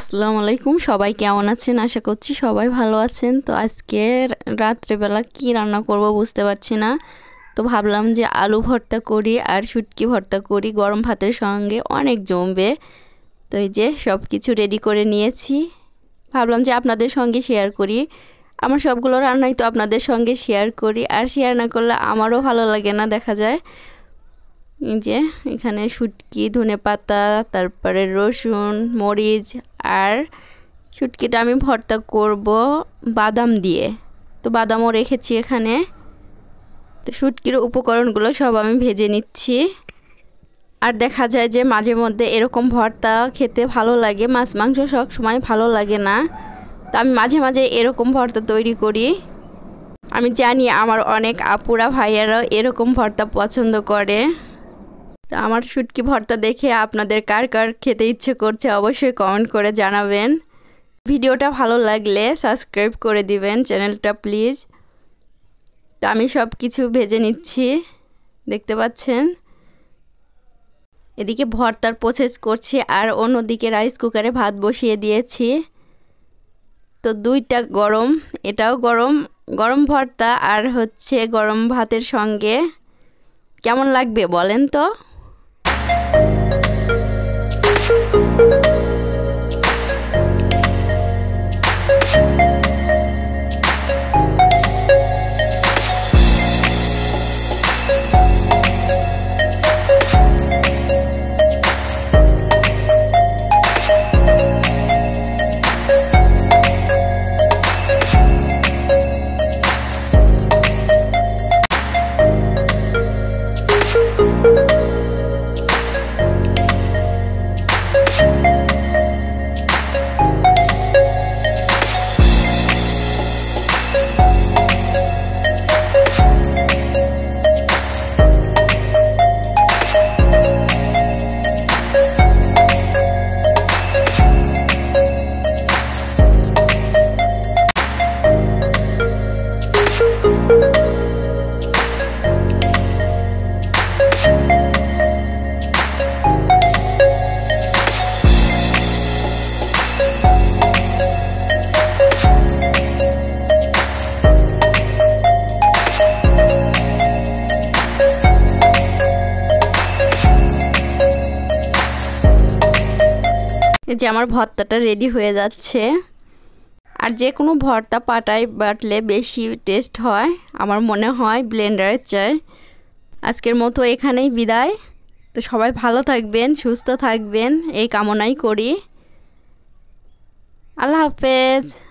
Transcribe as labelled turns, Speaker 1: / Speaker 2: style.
Speaker 1: আসসালামু আলাইকুম সবাই কেমন আছেন আশা করছি সবাই ভালো আছেন তো আজকে রাত্রে বেলা কি রান্না করব বুঝতে পারছি না তো ভাবলাম যে আলু ভর্তা করি আর শুটকি ভর্তা করি গরম ভাতের সঙ্গে অনেক জমবে তো এই যে সব কিছু রেডি করে নিয়েছি ভাবলাম যে আপনাদের সঙ্গে শেয়ার করি আমার সবগুলো রান্নাই তো আপনাদের সঙ্গে শেয়ার করি আর শেয়ার না করলে আমারও ভালো লাগে না দেখা যায় এই যে এখানে শুটকি ধনেপাতা তারপরে রসুন মরিচ আর শুটকিটা আমি ভর্তা করব বাদাম দিয়ে তো বাদামও রেখেছি এখানে তো শুটকির উপকরণগুলো সব আমি ভেজে নিচ্ছি আর দেখা যায় যে মাঝে মধ্যে এরকম ভর্তা খেতে ভালো লাগে মাছ মাংস সব সময় ভালো লাগে না তো আমি মাঝে মাঝে এরকম ভর্তা তৈরি করি আমি জানি আমার অনেক আপুরা ভাইয়ারাও এরকম ভর্তা পছন্দ করে তো আমার শুটকি ভর্তা দেখে আপনাদের কার কার খেতে ইচ্ছে করছে অবশ্যই কমেন্ট করে জানাবেন ভিডিওটা ভালো লাগলে সাবস্ক্রাইব করে দিবেন চ্যানেলটা প্লিজ তো আমি সব কিছু ভেজে নিচ্ছি দেখতে পাচ্ছেন এদিকে ভর্তার প্রসেস করছি আর অন্যদিকে রাইস কুকারে ভাত বসিয়ে দিয়েছি তো দুইটা গরম এটাও গরম গরম ভর্তা আর হচ্ছে গরম ভাতের সঙ্গে কেমন লাগবে বলেন তো এই যে আমার ভর্তাটা রেডি হয়ে যাচ্ছে আর যে কোনো ভর্তা পাটায় বাটলে বেশি টেস্ট হয় আমার মনে হয় ব্লেন্ডারের চেয়ে আজকের মতো এখানেই বিদায় তো সবাই ভালো থাকবেন সুস্থ থাকবেন এই কামনাই করি আল্লাহ হাফেজ।